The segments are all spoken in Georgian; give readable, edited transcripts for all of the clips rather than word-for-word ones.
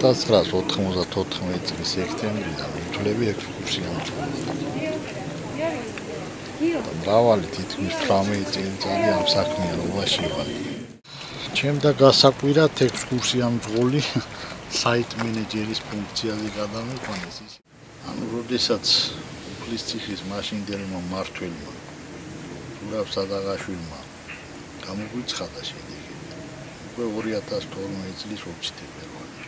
1994 წლის სექტემბრიდან მითვლები ექსკურსია მწყობლია. მრავალი თითქმის 18 წელიწადი ამ საქმიანობაში ვარ. ჩემდა გასაკვირად ექსკურსია მწყობლი საიტ მენეჯერის ფუნქციაზე გადამიყვანეს ის. ანუ როდესაც უფლისციხის მაშინდელმა მმართველმა ზურაბ სადაღაშვილმა გამოგვიცხადა შედეგები. უკვე 2012 წლის 20 თებერვალში.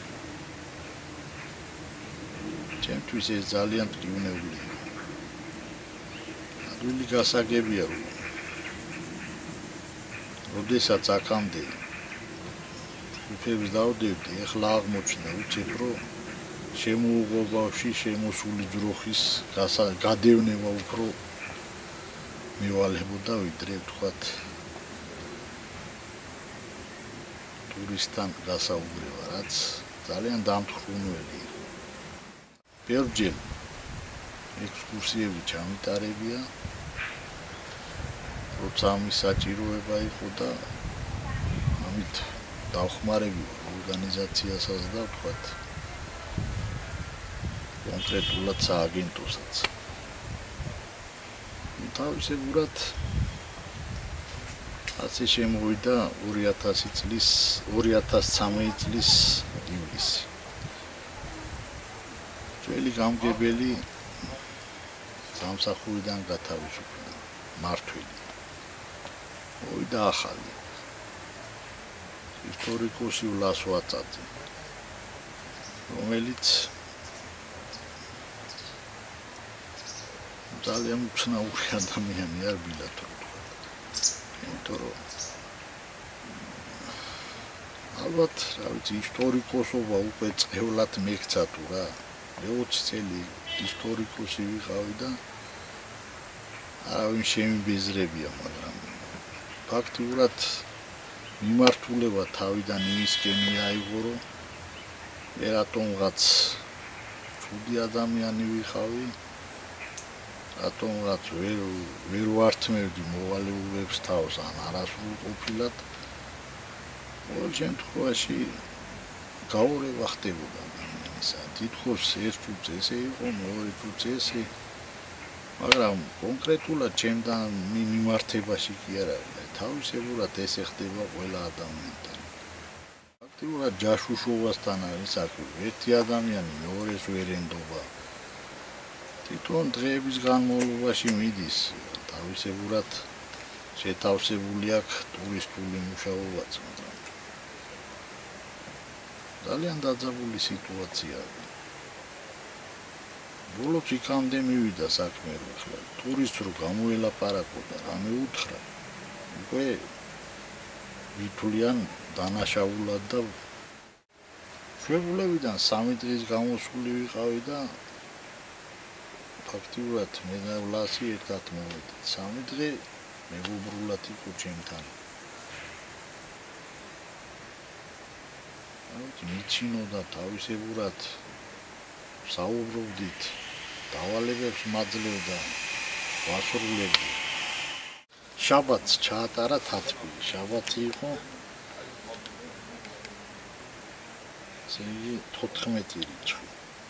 ჩემთვის ეს ძალიან მტკივნეულია. ადვილი გასაგებია, რომ როდესაც აქამდე უფლებს დავდევდი, ეხლა აღმოჩნდა უცებ, რომ შემოუღებაში შემოსული ძროხის გადევნება უფრო მივალებოდა, ვიდრე ვთქვათ ტურისტთან გასაუბრება, რაც ძალიან დამთხრუნველი იყო. ბევრჯერ ექსკურსიები ჩამიტარებია, როცა ამის საჭიროება იყო და ამით დავხმარები ორგანიზაციასაც და ვთქვათ კონკრეტულად სააგენტოსაც. თავისებურად ასე შემოვიდა 2013 წლის ივლისი. ძველი გამგებელი სამსახურიდან გათავისუფლდა მმართველი. მოვიდა ახალი ისტორიკოსი ვლასო აწაძე, რომელიც ძალიან უცნაური ადამიანი არ ბილათო. იმიტომ რომ ალბათ, რა ვიცი, ისტორიკოსობა უკვე წევლად მექცა თუ რა. 20 წელი ისტორიკოსი ვიყავი და არავინ შემიბეზრებია, მაგრამ ფაქტიურად მიმართულება თავიდან იმისკენ მიაიღო, რომ მე რატომღაც ცუდი ადამიანი ვიყავი, რატომღაც ვერ ვართმევდი მოვალეობებს თავს ან არასრულყოფილად. ყოველ შემთხვევაში გაურება ხდებოდა ადამიანისა. თითქოს ერთ წუთს ესე იყო, მეორე წუთს ესე, მაგრამ კონკრეტულად ჩემთან მიმართებაში კი არ არის. თავისებურად ესე ხდება ყველა ადამიანთან. ფაქტიურად ჯაშუშობასთან არის საქმე. ერთი ადამიანი მეორეს ვერ ენდობა. თვითონ დღეების განმავლობაში მიდის, თავისებურად შეთავსებული აქვს ტურისტული მუშაობაც, მაგრამ ძალიან დაძაბული სიტუაციაა. ბოლოს იქამდე მივიდა საქმე, რომ ახლა ტურისტს რო გამოელაპარაკო და რამე უთხრა, უკვე ვითვლიან დანაშაულად და შეულებიდან 3 დღის გამოსული ვიყავი და ფაქტიურად მე და ვლასი ერთად მოვედით. 3 დღე მეგობრულად იყო ჩემთან. მიცინოდა თავისებურად საუბრობდით, დავალებებს მაძლევდა, ვასრულებდი. შაბათს ჩაატარა თათბილი. შაბათი იყო 14 რიცხვი.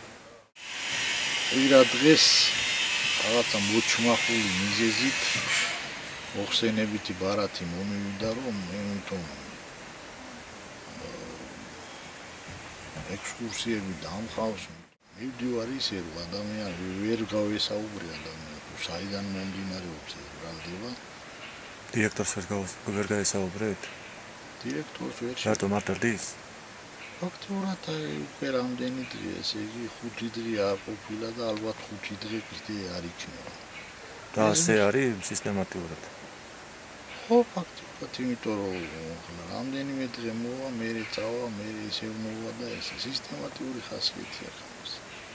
ირა დღეს რაღაცა მოჩმახული მიზეზით მოხსენებითი ბარათი მომივიდა, რომ მე თვითონ ექსკურსიები დამყავს. მივდივარ ისე, რომ ადამიანი ვერ გავესაუბრე ადამიანს, საიდან მომდინარეობს ეს ბრალდება. დირექტორს ვერ გაესაუბრეთ? დირექტორს ვერ რატომ არ დარდის? ფაქტიურად უკვე რამდენი დღეა, ესე იგი 5 დღე აყოფილა და ალბათ 5 დღე კიდე არ იქნება. და ასე არის სისტემატურად? ხო, ფაქტიურად, იმიტომ რომ რამდენიმე დღე მოვა, მერე წავა, მერე ისევ მოვა და ესე სისტემატიური ხასიათი აქვს.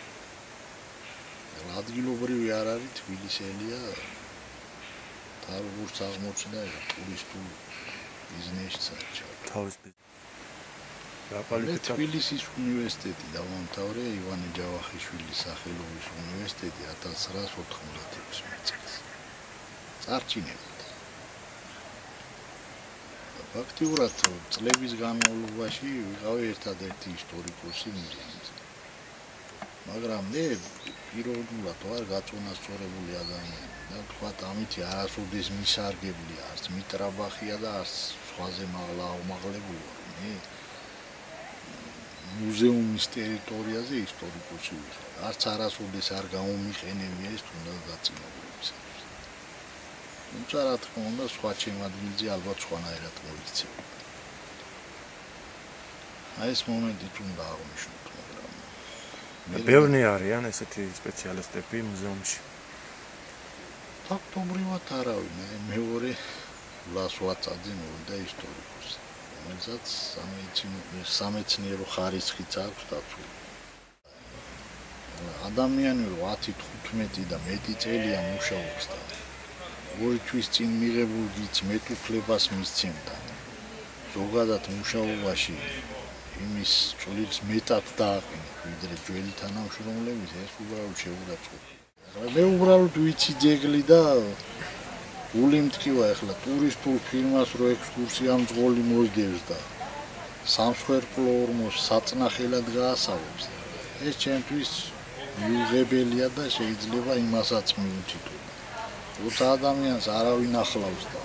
ადგილობრივი არ არის, თბილისელია. და როგორც აღმოჩნდა, ტურისტულ ბიზნესსაც თავის თბილისის უნივერსიტეტი დავამთავრე, ივანე ჯავახიშვილის სახელობის უნივერსიტეტი 1996 წელს. წარჩინებად. ფაქტიურად წლების განმავლობაში ვიყავი ერთადერთი ისტორიკოსი მუზეუმზე. მაგრამ მე პიროვნულად ვარ გაწონასწორებული ადამიანი და თქვათ ამითი არასოდეს მისარგებლი არც მიტრაბახია და არც სხვაზე აღმაღლებული ვარ. მე მუზეუმის ტერიტორიაზე ისტორიკოსი ვიყავ. არც არასოდეს არ გამომიყენებია ეს თუნდაც დაწინაურებისათვის. თუმცა რა თქმა უნდა სხვა ჩემ ადგილზე ალბათ სხვანაირად მოიქცევა. აი ეს მომენტიც უნდა აღნიშნოთ, მაგრამ ბევრი არიან ესეთი სპეციალისტები მუზეუმში. ფაქტობრივად არავინ, მეორე ლასვაცაძე მოვიდა ისტორიკოსი, რომელსაც სამეცნიერო ხარისხიც აქვს დაცული. ადამიანი 10-15 და მეტი წელია მუშაობს და ორი თვის წინ მიღებულ გიც მეტუფლებას მისცემდა. ზოგადად მუშაობაში იმის წვლილს მეტად დააყენა, ვიდრე ძველი თანამშრომლების, ეს უბრალოდ შეურაცხყოფია. მე უბრალოდ ვიცი ძეგლი და გული მткиვა ახლა ტურისტულ ფირმას რო ექსკურსია მძღოლი მოსდევს და სამსხვერპლო ორმოს საწნახელად გაასწავლებს. ეს ჩემთვის მიუღებელია და შეიძლება იმასაც მივუწითო. როცა ადამიანს არავინ ახლავს და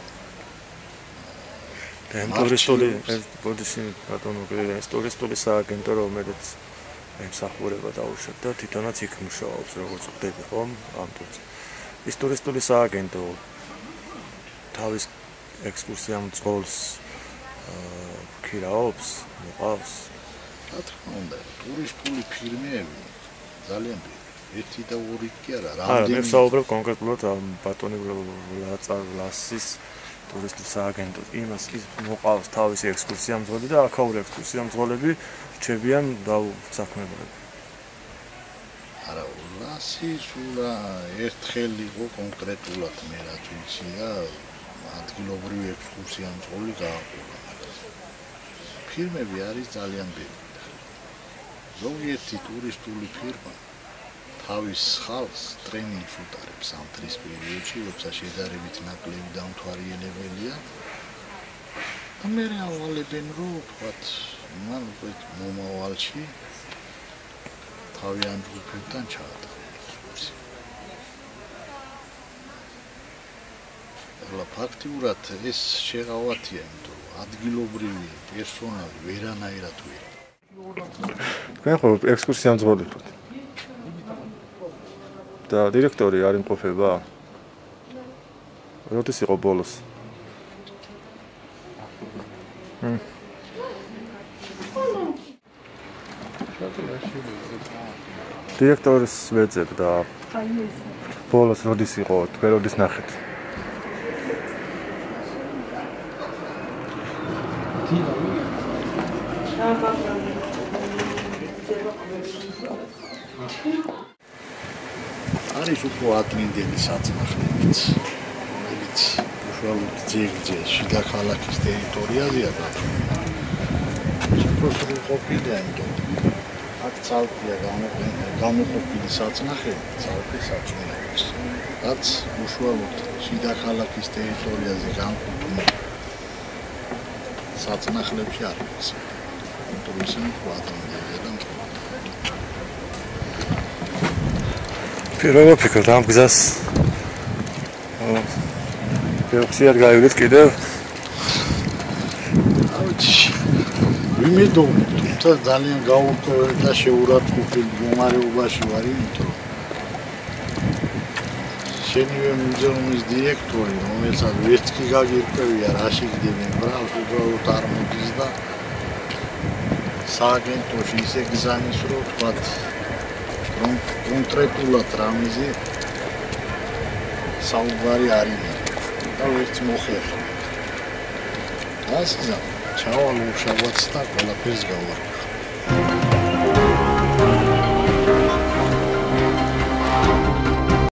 ტურისტული სააგენტო რომელიც ემსახურება დაუშვათ და თვითონაც იქ მუშაობს როგორც ხდები ხომ ამ დროს. ის ტურისტული სააგენტო თავის ექსკურსია მძღოლს ქირაობს, მოყავს. რა თქმა უნდა, ტურისტული ფირმები ძალიან ერთი და ორი კი არა, რამდენი. მე ვსაუბრობ კონკრეტულად ბატონი ლასის ტურისტულ სააგენტოს. იმას ის მოყავს თავისი ექსკურსია მძღოლი და აქაური ექსკურსია მძღოლები რჩებიან საქმეებად. არა, ლასი სულ ერთხელ იყო კონკრეტულად მე რაც ვიცი და ადგილობრივი ექსკურსია მძღოლი გააყოლა. ფირმები არის ძალიან ბევრი. ზოგიერთი ტურისტული ფირმა თავის ხალხს ტრენინგს უტარებს ამ დღის პერიოდში, როცა შედარებით ნაკლები დამთვალიერებელია. და მე ავალებენ რომ ვთქვათ, მან უკვე მომავალში თავიანთ ჯგუფებთან ჩაატარებენ ექსკურსია. ახლა ფაქტიურად ეს შეღავათია, იმიტომ რომ ადგილობრივი პერსონალი ვერანაირად ვერ. თქვენ ხო ექსკურსია მძღოლი ხართ? და დირექტორი არ იმყოფება? როდის იყო ბოლოს? დირექტორის ვეძებ და ბოლოს როდის იყო? თქვენ როდის ნახეთ? არის უფრო ადმინდელი საწნახლებიც, რომელიც უშუალოდ ძეგლზე შიდა ქალაქის ტერიტორიაზეა დაცული. უფრო სრულყოფილია, იმიტომ აქ ცალკეა გამოყოფილი საწნახელი, ცალკე საწუნებიც. რაც უშუალოდ შიდა ქალაქის ტერიტორიაზე განკუთვნილ საწნახლებში არ არის. იმიტომ ისინი ადმინდელია და პირველ ფიქრობ ამ გზას ხშირად გავიდეთ კიდევ. ვიმედოვნ, თუმცა ძალიან გაურკვეველ და შეურაცხყოფელ მდგომარეობაში ვარ, იმიტომ რომ შენივე მუზეუმის დირექტორი, რომელსაც ვერც კი გაგირკვევია რაში გდებენ ბრალს, უბრალოდ არ მოდის და სააგენტოში ისე გზანის, რომ ვთქვათ კონკრეტულად რამეზე საუბარი არ იმედა და ვერც მოხერხდა. ასე ჩავალ უშავაც და ყველაფერს გავარკვევ.